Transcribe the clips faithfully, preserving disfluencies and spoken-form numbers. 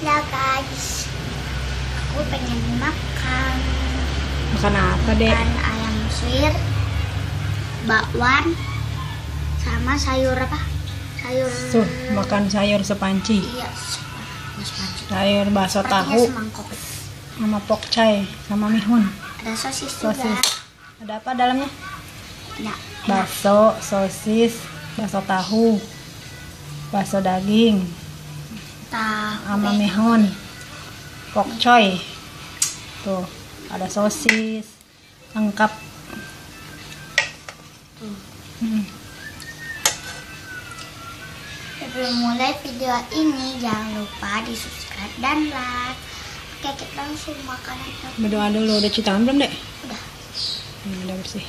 Ya guys, aku pengen makan. Makan apa deh? Makan ayam suwir, bakwan, sama sayur apa? Sayur. Tuh, makan sayur sepanci. Iya, sepanci. Sayur bakso tahu. Semangkok. Sama pokcai, sama mihun. Ada sosis, Sosis. juga. Ada apa dalamnya? Ya, Bakso, sosis, bakso tahu, bakso daging, tahu. sama mihun, pokcoy. Tuh, ada sosis, lengkap. Tuh. Hmm. Sebelum mulai video ini, jangan lupa di subscribe dan like. Oke, kita langsung makan aja. Berdoa dulu, udah cuci tangan belum dek? Udah. Hmm, udah bersih.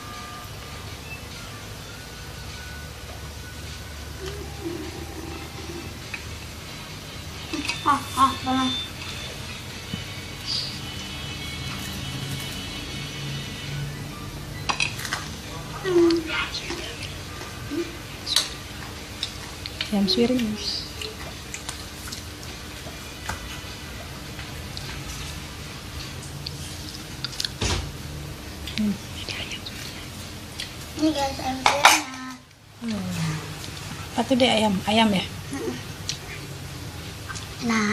Ah, ah, tolong. Ayam suwir ini. Hmm, ini ayam. Ini guys, ayam suwirnya. Hmm. Apa tuh dek ayam? Ayam ya? Nah,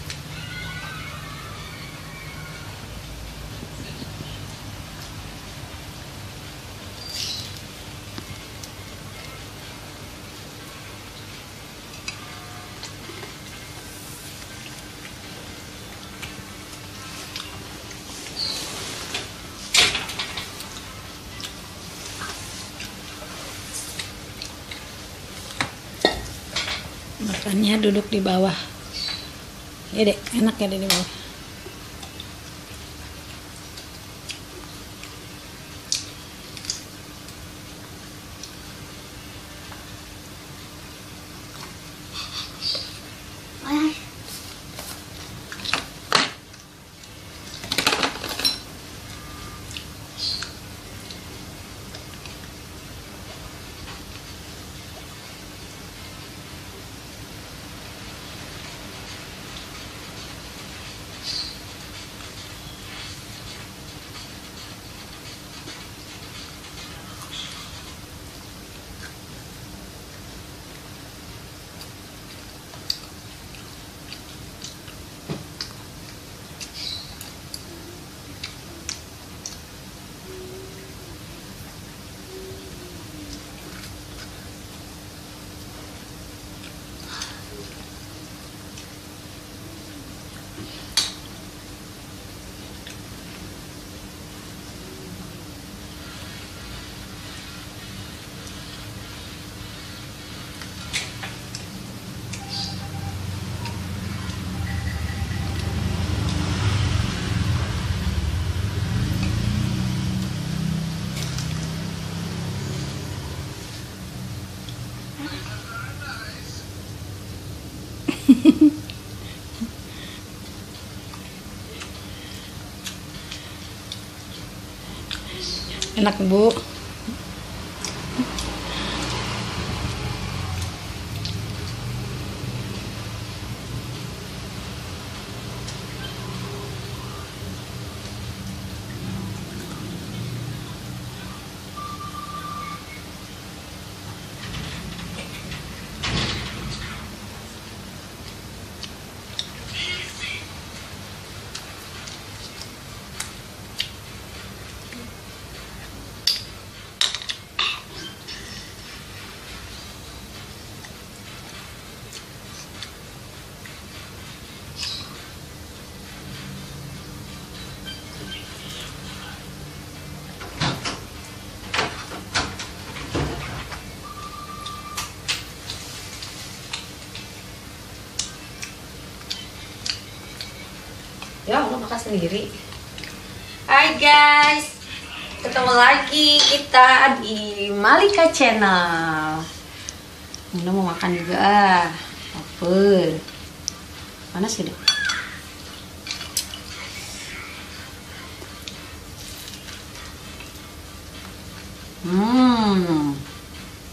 Makannya duduk di bawah. Ya dek, enak ya dek di bawah. ay, Enak bu. Ya Allah, makan sendiri. Hai guys, ketemu lagi kita di Malika Channel. Bunda mau makan juga. Lapar. Panas ya deh. Hmm.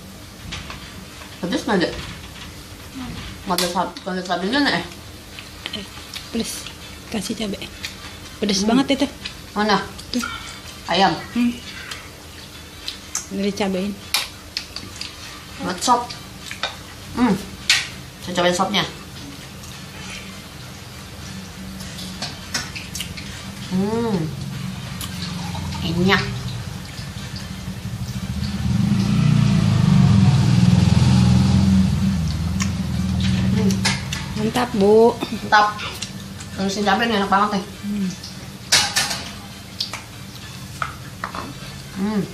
Pedes nggak deh? Nggak ada sab, nggak ada sabinya nih. Eh, pedes. Kasih cabai. Pedes Hmm. banget itu. Mana? Tuh. Ayam. Hmm. Dari cabain. Buat sop. Hmm. Saya cobain sopnya. Hmm. Enak. Hmm. Mantap, Bu. Mantap. Terusin cabai nih enak banget nih. Hmm. Hmm.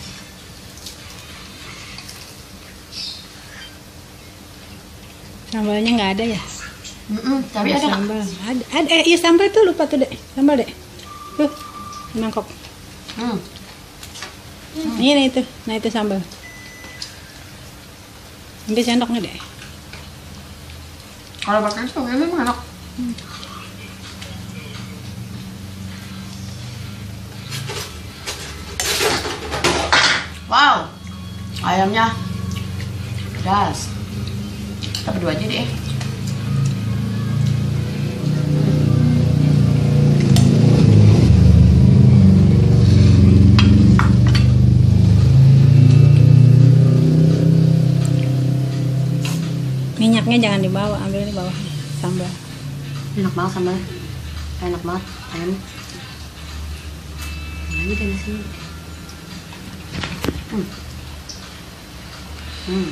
Sambalnya nggak ada ya? Mm-mm, tapi ada nggak? sambal. Ada, ada. Eh, iya sambal tuh lupa tuh, Dek. Sambal, Dek. Tuh, mangkok. Hmm. Ini itu. Nah, itu sambal. Ambil sendoknya, Dek. Kalau pakai itu ini memang enak. Wow, ayamnya pedas. Kita berdua aja deh. Minyaknya jangan dibawa, ambil di bawah sambal. Enak banget sambalnya. Enak banget ayam. Lagi dari sini. Hmm. Hmm.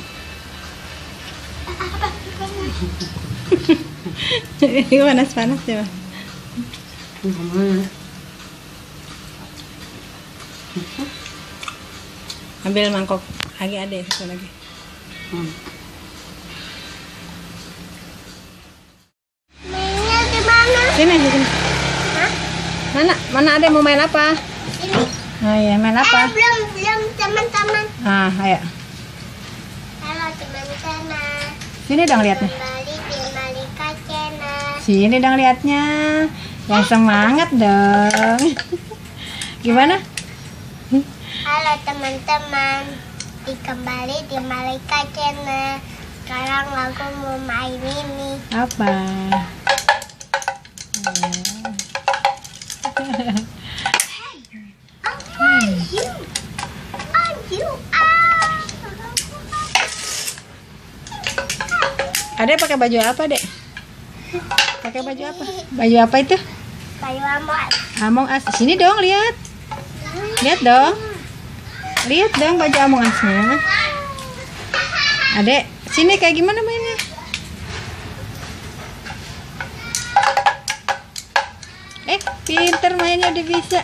Ini panas-panas ya. Hmm. Ambil mangkok lagi, ada satu lagi. Hmm. Mainnya di mana? Sini, sini. Hah? Mana? Mana ada mau main apa? Ini. Oh iya, main Eh, apa? belum, belum teman-teman. Ah, ayo. Halo teman-teman. Sini dong liatnya. Kembali di Malika Channel. Sini dong liatnya. Yang semangat dong. Gimana? Halo teman-teman. Di kembali di Malika Channel. Sekarang aku mau main ini. Apa? Ayu, ayu, ah. Adek pakai baju apa, Dek? Pakai baju apa? Baju apa itu? Baju amot. Among Us. Sini dong, lihat. Lihat dong. Lihat dong baju Among Us-nya. Adek, sini kayak gimana mainnya? Eh, pinter mainnya udah bisa.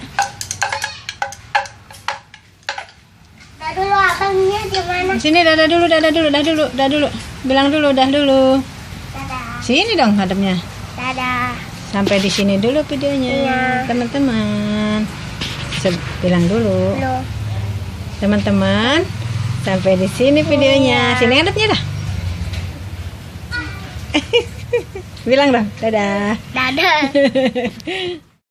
Dah dulu abangnya di mana? Sini dadah dulu, dadah dulu, dadah dulu, dadah dulu. Bilang dulu, dah dulu. Dadah. Sini dong hadapnya. Dadah. Sampai di sini dulu videonya, Iya. teman-teman. Se- Bilang dulu, Lo. teman-teman. Sampai di sini videonya. Iya. Sini hadapnya dah. Bilang dong, dadah. Dadah.